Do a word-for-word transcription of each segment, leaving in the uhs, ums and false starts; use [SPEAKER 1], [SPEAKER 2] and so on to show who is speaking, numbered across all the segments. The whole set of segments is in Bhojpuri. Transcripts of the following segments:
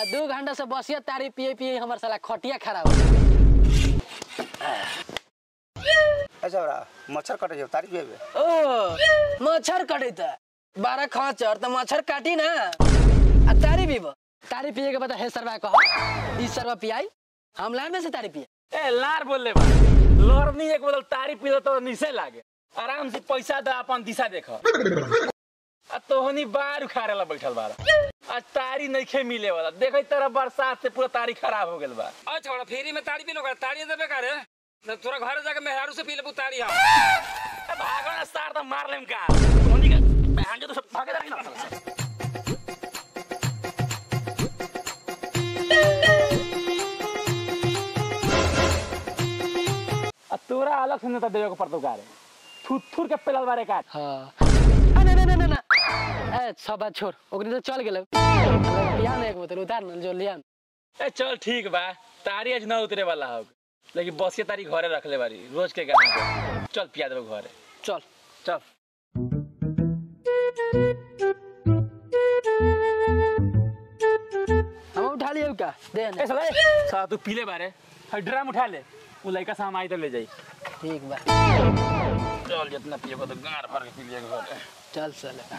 [SPEAKER 1] दो घंटा से बसिया तारी पिए पिए हमार साला खटिया खराब
[SPEAKER 2] अच्छा बड़ा मच्छर कटे जो तारी पिएबे
[SPEAKER 1] ओ मच्छर कटे त बारह खचर त मच्छर काटी ना आ तारी पीब तारी पिए के बता हे सरवा कह ई सरवा पियाई हम लार में से तारी पिए
[SPEAKER 3] ए लार बोल ले बा लरनी एक बोतल तारी पी तो नीचे लागे आराम से पैसा दे अपन दिशा देख आ तोहनी बार उखाड़े ला बैठल बारा आज तारी नहीं खे मिले वाला देखे तेरा बरसात से पूरा तारी खराब हो गेल बा
[SPEAKER 4] आ छोड़ा फेरी में तारी पी लो तारी देबे का रे तोरा घर जाके मेहरारू से पी लेबू तारी हम
[SPEAKER 3] ए भागो ना सार त मार लेम का तोहनी के बहन के तो सब भागे रही ना आ तोरा अलग से नेता देवे को पड़तो का रे थुथुर के पेलल बारे का
[SPEAKER 1] हां ना ना ना ना ए सब बात छोड़ ओकनी तो चल गेल पिया ना एक बोतल उतार न जो लिया
[SPEAKER 3] ए चल ठीक बा तारी आज ना उतरे वाला हो लेकिन बसिया तारी घरे रख ले बारी रोज के गाना चल पिया देबो घरे
[SPEAKER 1] चल
[SPEAKER 3] चल
[SPEAKER 1] हम उठा लियो का दे
[SPEAKER 3] ए साला सा तू पीले बारे हर ड्राम उठा ले वो लड़का साम आई तो ले जाई
[SPEAKER 1] ठीक बा
[SPEAKER 3] चल जितना पिएगा तो गार भर के पी लिएगा घरे
[SPEAKER 1] चल साला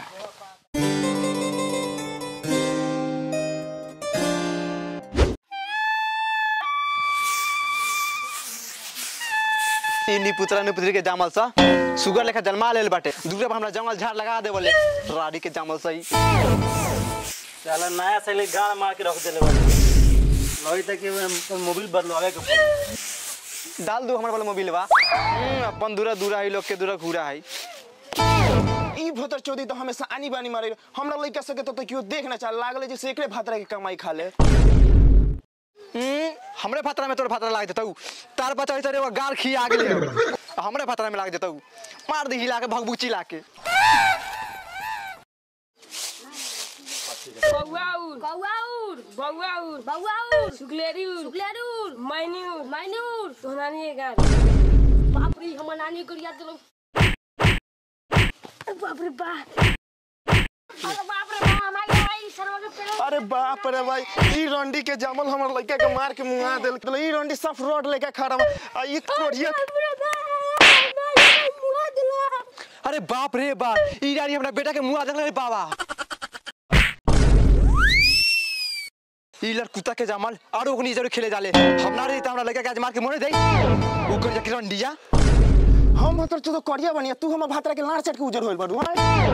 [SPEAKER 2] इनी पुत्रा ने पुत्री के जामल सा सुगर लेखा जन्मा लेल बाटे दूसरे पर हमरा जंगल झाड़ लगा दे बोले राडी के जामल सही
[SPEAKER 3] साला नया साले गाड़ मार के रख देले बा लई तक के मोबाइल बदलवावे के
[SPEAKER 2] डाल दो हमर वाला मोबाइल बा अपन दूरा दूरा है लोग के दूरा घूरा है ई भतर चोदी तो हमेशा आनी बानी मारे हमरा लइका सके तो क्यों देखना चाह लागले जे एकरे भातरा के कमाई खा ले हमरे भातरा में तोर भातरा लाग देतौ तार बचाई तरे वो गार खी आ गेले हमरे भातरा में लाग देतौ मार दी हिला के भगबुची लाके
[SPEAKER 5] बौआउर बौआउर बौआउर बौआउर सुगलेरीउर सुगलेरीउर माइन्यूर माइन्यूर सोनानी गार बाप रे हम नानी को याद दिलो बाप रे बा अरे बाप रे बा हमारे भाई सरवा के पेड़
[SPEAKER 2] अरे बाप रे भाई ई रंडी के जामल हमर लइका के मार के मुआ देल तो ई रंडी साफ रोड लेके खड़ा आ ई कोरिया अरे बाप रे बा ई रानी हमरा बेटा के मुआ देल रे बाबा ई लड़कुता के जामल और ओकनी जरूर खेले जाले हमरा रे त हमरा लइका के आज मार के मोरे दे उ कर के रंडिया हम हतर तो करिया बनिया तू हम भातरा के लाड़ चट के उजर होइल बाडू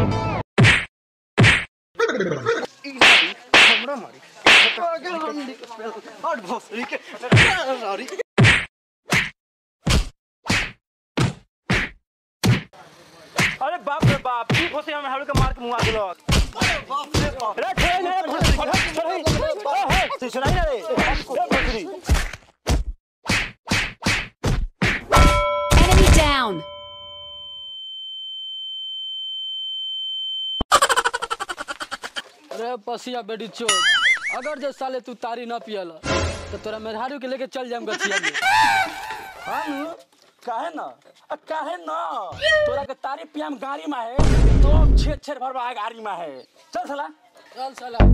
[SPEAKER 2] हमरा मारी पागल रंडी और भोसरी के सारी
[SPEAKER 3] अरे बाप रे बाप की खोसे हम हालू के मार के मुआ देलो
[SPEAKER 2] अरे बाप रे बाप
[SPEAKER 3] रे ठे ने भोसरी तू सुनाई ना रे ए भोसरी
[SPEAKER 6] Enemy down.
[SPEAKER 1] अरे पसिया बेटी चोर अगर जे साले तू तारी ना पियला तो तोरा मेहरारू के लेके चल जाम गछिया में
[SPEAKER 3] हम काहे ना आ काहे ना तोरा के तारी पियाम गाड़ी में है तो छेद छेद भरवा गाड़ी में है चल साला
[SPEAKER 1] चल साला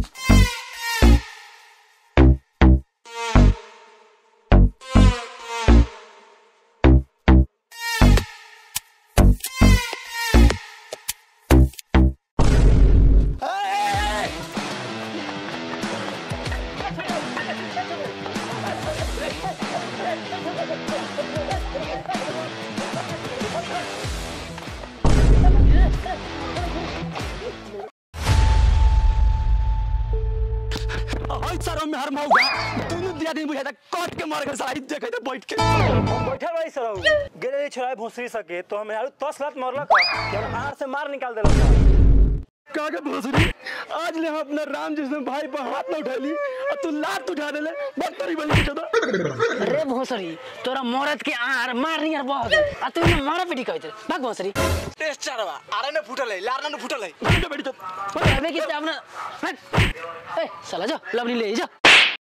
[SPEAKER 2] में हर मौगा दोनों दिया दिन बुझाता काट के मार के साइड देखे तो बैठ के
[SPEAKER 3] हम बैठल रही सर गेले छोड़ा भोसरी सके तो हम यार दस लात मारला का कि हम आर से मार निकाल देला
[SPEAKER 2] कागे भोसरी आज ले हम अपना राम जिसने भाई पर हाथ न उठाली और तू लात उठा देले बकरी बनी चोदा
[SPEAKER 1] अरे भोसरी तोरा मरद के आर मार नियर बह गए आ तू ने मारा पिटी कहते भाग भोसरी
[SPEAKER 2] टेस्ट चारवा आरे ने फुटल है लार ने फुटल है
[SPEAKER 1] बेटा बेटी तो हमें कि अपना ए साला जा लवली ले जा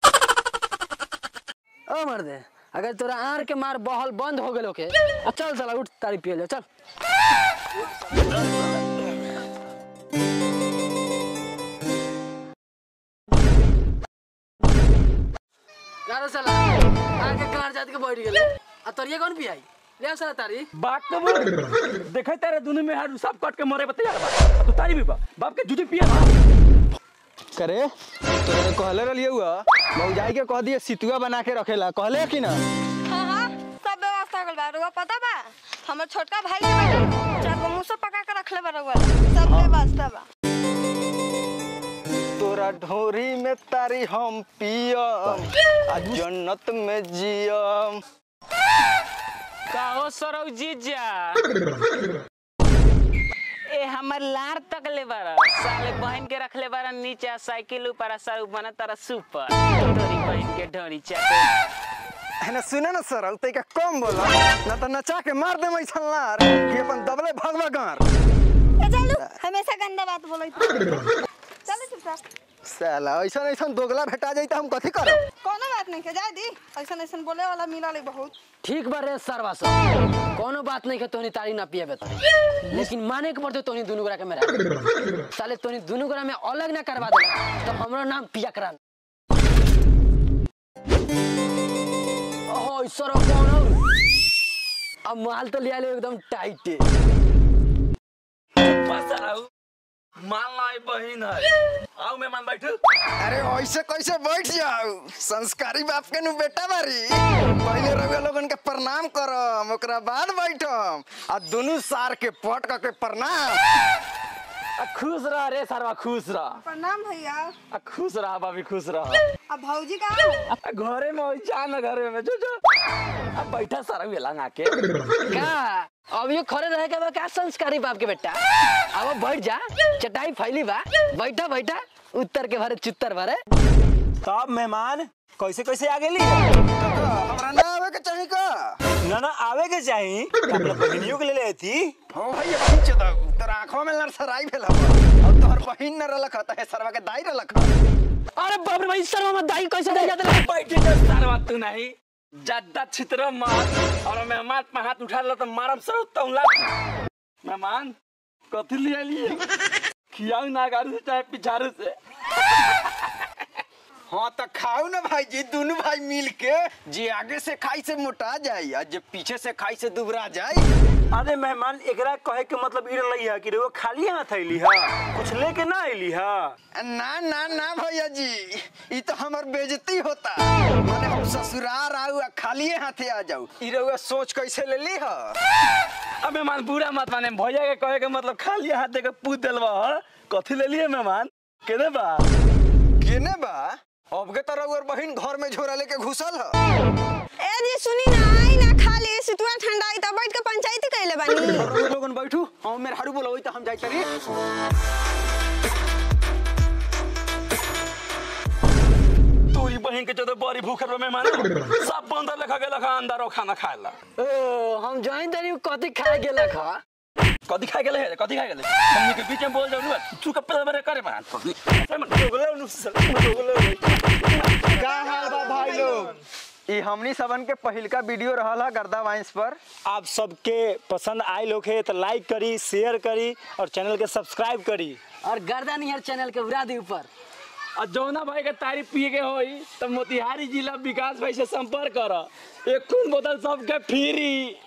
[SPEAKER 1] ओ मर दे अगर तोरा आर के मार बहल बंद हो गेलो के चल साला उठ तारी पिए ले चल आगे कार जात के बैठ गेले आ तरिया कौन पियाई ले साला तारी
[SPEAKER 3] बाप के बोल देखे तेरे दोनों में हाथ सब कट के मरे बता यार बा तू तारी भी बा बाप के जूती पिया
[SPEAKER 2] करे तोरे कहले रहलिए हुआ मौजाई के कह दिए सितुआ बना के रखेला कहले कि ना
[SPEAKER 6] हां हां सब व्यवस्था कर बा रुआ पता बा हमर छोटका भाई के बेटा चार गो मुंह पका के रखले बा रुआ सब व्यवस्था बा
[SPEAKER 2] तोरा ढोरी में तारी हम पियम आ जन्नत में जियम
[SPEAKER 3] काहो सरौ जीजा ए हमर लार तक ले बारा साले बहन के रख ले बारा नीचे साइकिल ऊपर सर बना तारा सुपर तोरी बहन के ढोरी चाटे
[SPEAKER 2] है ना सुने ना सर उते का कम बोला ना तो नचा के मार दे मैसन लार कि अपन दबले भगवा गार
[SPEAKER 6] ए चलू हमेशा गंदा बात बोलै चल चुप
[SPEAKER 2] साला ऐसा ऐसा दोगला भेटा जाई त हम कथि करब
[SPEAKER 6] कोनो बात नहीं के जाय दी ऐसा ऐसा बोले वाला मिला ले बहुत
[SPEAKER 1] ठीक बा रे सरवा सब कोनो बात नहीं के तोनी तारी ना पिएबे त लेकिन माने के पड़ते तोनी दुनु गोरा के मेरा साले तोनी दुनु गोरा में अलग ना करवा दे तो हमरो नाम पिया करान ओहो सरवा कौन हो अब माल तो लिया ले एकदम टाइट
[SPEAKER 3] बसराऊ मान लाई बहन है आओ मेहमान बैठो
[SPEAKER 2] अरे ऐसे कैसे बैठ जाओ संस्कारी बाप के नु बेटा बारी पहले रउआ लोगन के प्रणाम करम ओकरा बाद बैठम आ दोनों सार के पट क के प्रणाम
[SPEAKER 3] आ खुश रह रे सरवा खुश रह
[SPEAKER 6] प्रणाम भैया
[SPEAKER 3] आ खुश रह भाभी खुश रह
[SPEAKER 6] अब भौजी कहां
[SPEAKER 3] आ घरे में होई जा ना घरे में जो जो अब बैठा सारा वेला आके
[SPEAKER 1] का अब ये खड़े रहे के बा का संस्कारी बाप के बेटा अब बैठ जा चटाई फैली बा बैठा बैठा उत्तर के भरे चित्तर भरे
[SPEAKER 7] तब मेहमान कैसे कैसे आ गेली
[SPEAKER 2] हमरा ना आवे के चाही का
[SPEAKER 7] ना ना आवे के चाही अपना बहनियों के ले ले थी
[SPEAKER 2] हो भैया बहन चदा तोर आंखों में लड़सराई भेला और तोहर बहिन न रलख त है सरवा के दाई रलख
[SPEAKER 1] अरे बाप रे भाई सरवा में दाई कैसे दे जाते
[SPEAKER 3] बैठे जा सरवा तू नहीं ज्यादा छितर मार और मेहमान पे हाथ उठा लो तो मारम सर तौला मेहमान कथि ले लिए खियाऊ ना गारू से चाहे पिछारू से
[SPEAKER 2] हाँ तो खाओ ना भाई जी दोनों भाई मिल के जे आगे से खाई से मोटा जाई और जे पीछे से खाई से दुबरा जाई
[SPEAKER 7] अरे मेहमान एकरा कहे के मतलब ई रही है कि रे वो खाली हाथ आइली है कुछ लेके ना आइली है
[SPEAKER 2] ना ना ना भैया जी ई तो हमर बेइज्जती होता माने हम ससुराल आऊ आ खाली हाथे आ जाऊ ई रउआ सोच कैसे ले ली ह
[SPEAKER 3] अब मेहमान बुरा मत माने भैया के कहे के मतलब खाली हाथ दे के पूछ देलवा कथि ले लिए मेहमान केने बा
[SPEAKER 2] केने बा अब के तरह और बहन घर में झोरा लेके घुसल ह
[SPEAKER 6] ए जी सुनी ना आई ना खाली सितुआ ठंडाई त बैठ के पंचायती कइले बानी
[SPEAKER 2] और लोगन बैठू हम मेरे हारू बोलबई त हम जाई तरी
[SPEAKER 3] तोरी बहन के जदे बड़ी भूख रहे मेहमान सब बंदर लेखा के लखा अंदर और खाना खाएला
[SPEAKER 1] ओ हम जॉइन तरी कथि खाए गेला खा
[SPEAKER 3] कथि खाए गेले है कथि खाए गेले हमनी के बीच में बोल जाऊ ना तू के पेल बरे करे मान गोगले नु गोगले
[SPEAKER 2] का हाल बा भाई लोग ई हमनी सबन के पहिलका वीडियो रहल है गर्दा वाइंस पर
[SPEAKER 7] आप सबके पसंद आए लोग है तो लाइक करी शेयर करी और चैनल के सब्सक्राइब करी
[SPEAKER 1] और गर्दा निहर चैनल के उड़ा दी ऊपर
[SPEAKER 3] और जौना भाई के तारीफ पिए के होई तो मोतिहारी जिला विकास भाई से संपर्क कर एक खून बोतल सबके फ्री।